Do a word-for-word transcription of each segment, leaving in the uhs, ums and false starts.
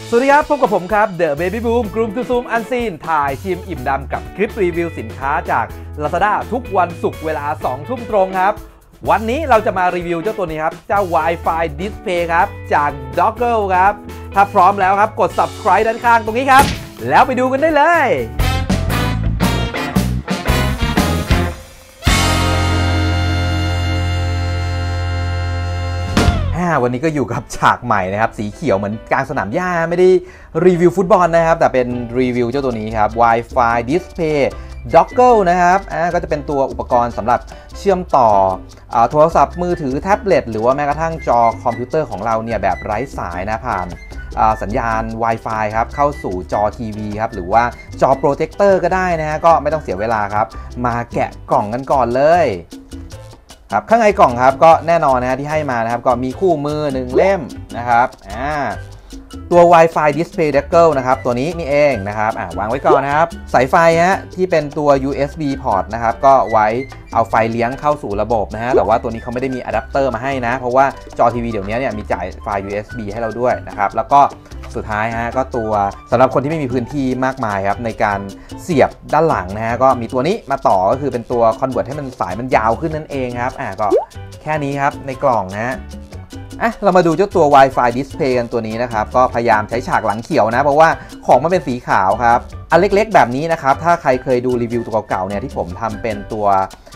สวัสดีครับพบกับผมครับ The Baby Boom กลุ่มทูซูมอันซีนถ่ายชิมอิ่มดำกับคลิปรีวิวสินค้าจาก Lazada ทุกวันศุกร์เวลาสองทุ่มตรงครับวันนี้เราจะมารีวิวเจ้าตัวนี้ครับเจ้า Wi-Fi Display ครับจาก Doggle ครับถ้าพร้อมแล้วครับกด Subscribe ด้านข้างตรงนี้ครับแล้วไปดูกันได้เลยวันนี้ก็อยู่กับฉากใหม่นะครับสีเขียวเหมือนกลางสนามหญ้าไม่ได้รีวิวฟุตบอลนะครับแต่เป็นรีวิวเจ้าตัวนี้ครับ Wi-Fi Display Doggle นะครับอ่าก็จะเป็นตัวอุปกรณ์สำหรับเชื่อมต่ออ่าโทรศัพท์มือถือแท็บเล็ตหรือว่าแม้กระทั่งจอคอมพิวเตอร์ของเราเนี่ยแบบไร้สายนะผ่านสัญญาณ Wi-Fi ครับเข้าสู่จอทีวีครับหรือว่าจอโปรเจคเตอร์ก็ได้นะฮะก็ไม่ต้องเสียเวลาครับมาแกะกล่องกันก่อนเลยครับข้างในกล่องครับก็แน่นอนนะฮะที่ให้มานะครับก็มีคู่มือหนึ่งเล่มนะครับอ่าตัว Wi-Fi Display Doggle นะครับตัวนี้นี่เองนะครับอ่าวางไว้ก่อนนะครับสายไฟฮะที่เป็นตัว ยู เอส บี port นะครับก็ไว้เอาไฟเลี้ยงเข้าสู่ระบบนะฮะแต่ว่าตัวนี้เขาไม่ได้มีอะแดปเตอร์มาให้นะเพราะว่าจอทีวีเดี๋ยวนี้เนี่ยมีจ่ายไฟ ยู เอส บี ให้เราด้วยนะครับแล้วก็สุดท้ายฮะก็ตัวสำหรับคนที่ไม่มีพื้นที่มากมายครับในการเสียบด้านหลังนะฮะก็มีตัวนี้มาต่อก็คือเป็นตัวคอนเวิร์ตให้มันสายมันยาวขึ้นนั่นเองครับอ่าก็แค่นี้ครับในกล่องนะฮะอ่ะเรามาดูเจ้าตัว Wi-Fi Display กันตัวนี้นะครับก็พยายามใช้ฉากหลังเขียวนะเพราะว่าของมันเป็นสีขาวครับอันเล็กๆแบบนี้นะครับถ้าใครเคยดูรีวิวตัวเก่าๆเนี่ยที่ผมทำเป็นตัว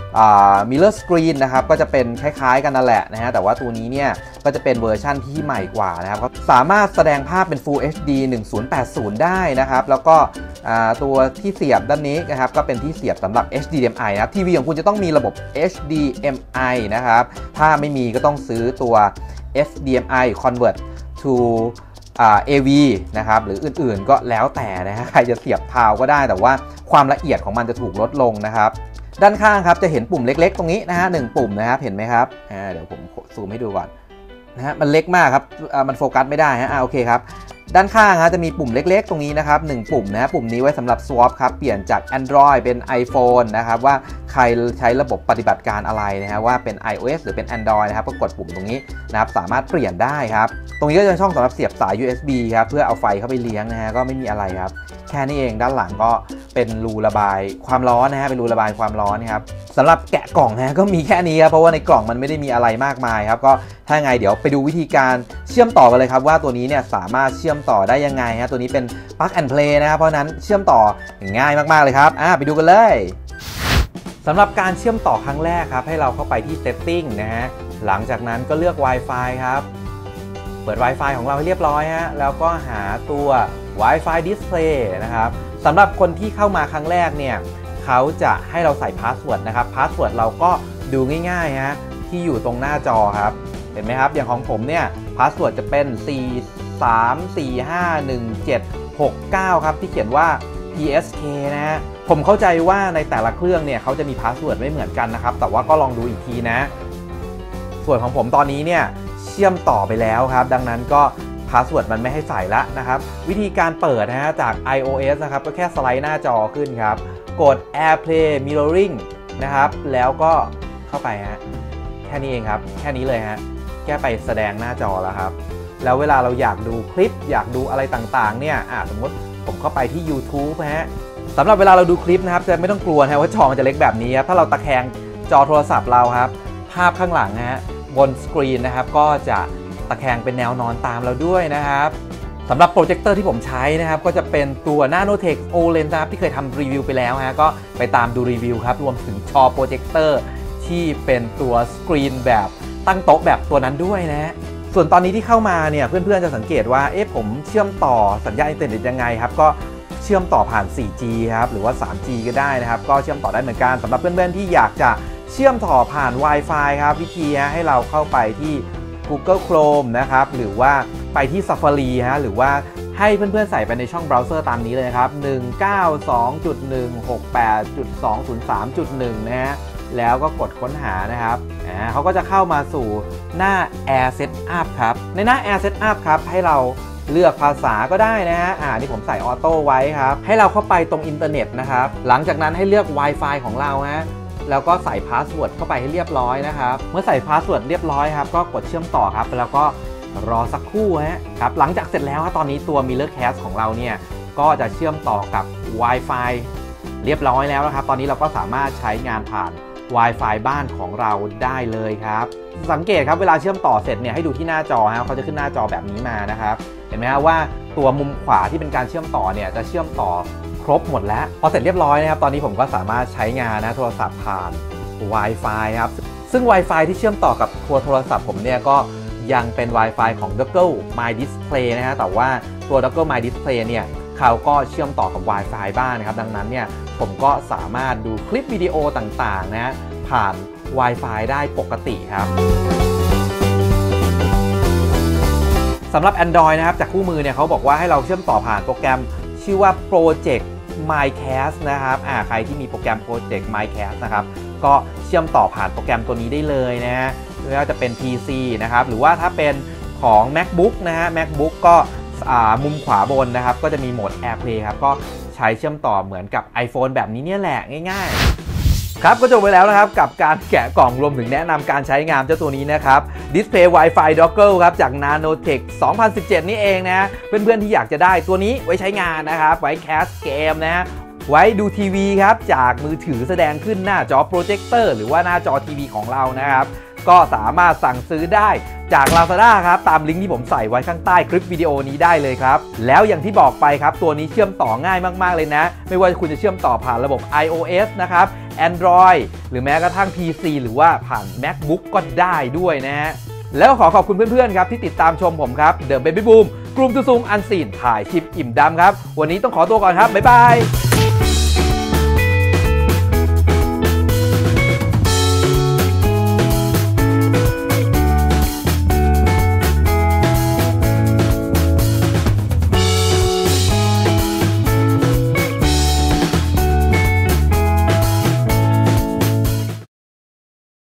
Mirror Screen นะครับก็จะเป็นคล้ายๆกันนั่นแหละนะฮะแต่ว่าตัวนี้เนี่ยก็จะเป็นเวอร์ชั่นที่ใหม่กว่านะครับสามารถแสดงภาพเป็น Full เอช ดี หนึ่งพันแปดสิบได้นะครับแล้วก็ตัวที่เสียบด้านนี้นะครับก็เป็นที่เสียบสำหรับ เอช ดี เอ็ม ไอ นะครับทีวีของคุณจะต้องมีระบบ เอช ดี เอ็ม ไอ นะครับถ้าไม่มีก็ต้องซื้อตัว เอช ดี เอ็ม ไอ Convert to เอ วี นะครับหรืออื่นๆก็แล้วแต่นะฮะใครจะเสียบพาวก็ได้แต่ว่าความละเอียดของมันจะถูกลดลงนะครับด้านข้างครับจะเห็นปุ่มเล็กๆตรงนี้นะฮะหนึ่งปุ่มนะครับเห็นไหมครับอ่าเดี๋ยวผมซูมให้ดูก่อนนะฮะมันเล็กมากครับมันโฟกัสไม่ได้ฮะอ่าโอเคครับด้านข้างฮะจะมีปุ่มเล็กๆตรงนี้นะครับหนึ่งปุ่มนะปุ่มนี้ไว้สำหรับ swap ครับเปลี่ยนจาก Android เป็น iPhone นะครับว่าใครใช้ระบบปฏิบัติการอะไรนะฮะว่าเป็น iOS หรือเป็น Android นะครับก็กดปุ่มตรงนี้นะครับสามารถเปลี่ยนได้ครับตรงนี้ก็จะช่องสำหรับเสียบสาย ยู เอส บี ครับเพื่อเอาไฟเข้าไปเลี้ยงนะฮะก็ไม่มีอะไรครับแค่นี้เองด้านหลังก็เป็นรูระบายความร้อนนะฮะเป็นรูระบายความร้อนครับสำหรับแกะกล่องนะก็มีแค่นี้ครับเพราะว่าในกล่องมันไม่ได้มีอะไรมากมายครับก็ถ้าไงเดี๋ยวไปดูวิธีการเชื่อมต่อกันเลยครับว่าตัวนี้เนี่ยสามารถเชื่อมต่อได้ยังไงฮะตัวนี้เป็น Plug and Play นะครับเพราะนั้นเชื่อมต่อง่ายมากๆเลยครับอ่าไปดูกันเลยสำหรับการเชื่อมต่อครั้งแรกครับให้เราเข้าไปที่ Setting นะฮะหลังจากนั้นก็เลือก Wi-Fi ครับเปิด Wi-Fi ของเราให้เรียบร้อยฮะแล้วก็หาตัว Wi-Fi Display นะครับสำหรับคนที่เข้ามาครั้งแรกเนี่ยเขาจะให้เราใส่พาสเวิร์ดนะครับพาสเวิร์ดเราก็ดูง่ายๆฮะที่อยู่ตรงหน้าจอครับเห็นไหมครับอย่างของผมเนี่ยพาสเวิร์ดจะเป็น สี่ สาม สี่ ห้า หนึ่ง เจ็ด หก เก้า ครับที่เขียนว่า พี เอส เค นะฮะผมเข้าใจว่าในแต่ละเครื่องเนี่ยเขาจะมีพาสเวิร์ดไม่เหมือนกันนะครับแต่ว่าก็ลองดูอีกทีนะส่วนของผมตอนนี้เนี่ยเชื่อมต่อไปแล้วครับดังนั้นก็พาสเวิร์ดมันไม่ให้ใส่ละนะครับวิธีการเปิดนะฮะจาก iOS นะครับก็แค่สไลด์หน้าจอขึ้นครับกด AirPlay Mirroring นะครับแล้วก็เข้าไปฮะแค่นี้เองครับแค่นี้เลยฮะแค่ไปแสดงหน้าจอแล้วครับแล้วเวลาเราอยากดูคลิปอยากดูอะไรต่างๆเนี่ยอ่ะสมมติผมเข้าไปที่ YouTube ฮะสำหรับเวลาเราดูคลิปนะครับจะไม่ต้องกลัวนะว่าจอมันจะเล็กแบบนี้ครับถ้าเราตะแคงจอโทรศัพท์เราครับภาพข้างหลังฮะบนสกรีนนะครับก็จะตะแคงเป็นแนวนอนตามเราด้วยนะครับสำหรับโปรเจคเตอร์ที่ผมใช้นะครับก็จะเป็นตัว Nanotech โอ แอล อี ดี นะครับที่เคยทำรีวิวไปแล้วฮะก็ไปตามดูรีวิวครับรวมถึงจอโปรเจคเตอร์ที่เป็นตัวสกรีนแบบตั้งโต๊ะแบบตัวนั้นด้วยนะส่วนตอนนี้ที่เข้ามาเนี่ยเพื่อนๆจะสังเกตว่าเอ๊ะผมเชื่อมต่อสัญญาณอินเทอร์เน็ตยังไงครับก็เชื่อมต่อผ่าน โฟร์จี ครับหรือว่า ทรีจี ก็ได้นะครับก็เชื่อมต่อได้เหมือนกันสำหรับเพื่อนๆที่อยากจะเชื่อมต่อผ่าน Wi-Fi ครับวิธีให้เราเข้าไปที่ Google Chrome นะครับหรือว่าไปที่ Safari ฮะหรือว่าให้เพื่อนๆใส่ไปในช่องเบราว์เซอร์ตามนี้เลยนะครับ หนึ่ง เก้า สอง จุด หนึ่ง หก แปด จุด สอง ศูนย์ สาม จุด หนึ่ง นะฮะแล้วก็กดค้นหานะครับอ่าเขาก็จะเข้ามาสู่หน้า Air Setup ครับในหน้า Air Setup ครับให้เราเลือกภาษาก็ได้นะฮะอ่านี่ผมใส่ออโต้ไว้ครับให้เราเข้าไปตรงอินเทอร์เน็ตนะครับหลังจากนั้นให้เลือก Wi-Fi ของเราฮะแล้วก็ใส่พาสเวิร์ดเข้าไปให้เรียบร้อยนะครับเมื่อใส่พาสเวิร์ดเรียบร้อยครับก็กดเชื่อมต่อครับแล้วก็รอสักครู่ฮะครับหลังจากเสร็จแล้วตอนนี้ตัว Millercast ของเราเนี่ยก็จะเชื่อมต่อกับ Wi-Fi เรียบร้อยแล้วนะครับตอนนี้เราก็สามารถใช้งานผ่าน Wi-Fi บ้านของเราได้เลยครับสังเกตครับเวลาเชื่อมต่อเสร็จเนี่ยให้ดูที่หน้าจอฮะเขาจะขึ้นหน้าจอแบบนี้มานะครับเห็นไหมครับว่าตัวมุมขวาที่เป็นการเชื่อมต่อเนี่ยจะเชื่อมต่อครบหมดแล้วพอเสร็จเรียบร้อยนะครับตอนนี้ผมก็สามารถใช้งานนะโทรศัพท์ผ่าน Wi-Fi ครับซึ่ง Wi-Fi ที่เชื่อมต่อกับตัวโทรศัพท์ผมเนี่ยก็ยังเป็น Wi-Fi ของ Doggle My Display นะฮะแต่ว่าตัว Doggle My Display เนี่ยเขาก็เชื่อมต่อกับ Wi-Fi บ้างนะครับดังนั้นเนี่ยผมก็สามารถดูคลิปวิดีโอต่างๆนะผ่าน Wi-Fi ได้ปกติครับสำหรับ Android นะครับจากคู่มือเนี่ยเขาบอกว่าให้เราเชื่อมต่อผ่านโปรแกรมชื่อว่า Project MyCast นะครับอ่าใครที่มีโปรแกรม Project MyCast นะครับก็เชื่อมต่อผ่านโปรแกรมตัวนี้ได้เลยนะฮะไม่ว่าจะเป็น พี ซี นะครับหรือว่าถ้าเป็นของ MacBook นะฮะ MacBook ก็มุมขวาบนนะครับก็จะมีโหมด AirPlay ครับก็ใช้เชื่อมต่อเหมือนกับ iPhone แบบนี้เนี่ยแหละง่ายๆครับก็จบไปแล้วนะครับกับการแกะกล่องรวมถึงแนะนำการใช้งานเจ้าตัวนี้นะครับ Display Wi-Fi Doggle ครับจาก Nanotech สองพันสิบเจ็ดนี่เองนะเพื่อนๆที่อยากจะได้ตัวนี้ไว้ใช้งานนะครับไว้แคสเกมนะฮะไว้ดูทีวีครับจากมือถือแสดงขึ้นหน้าจอโปรเจคเตอร์หรือว่าหน้าจอทีวีของเรานะครับก็สามารถสั่งซื้อได้จาก Lazada ครับตามลิงก์ที่ผมใส่ไว้ข้างใต้คลิปวิดีโอนี้ได้เลยครับแล้วอย่างที่บอกไปครับตัวนี้เชื่อมต่อง่ายมากๆเลยนะไม่ว่าคุณจะเชื่อมต่อผ่านระบบ iOS นะครับ Android หรือแม้กระทั่ง พี ซี หรือว่าผ่าน MacBook ก็ได้ด้วยนะฮะแล้วขอขอบคุณเพื่อนๆครับที่ติดตามชมผมครับ The Baby Boom กลุ่มตุซุงอันซีนถ่ายคลิปอิ่มดำครับวันนี้ต้องขอตัวก่อนครับบ๊ายบาย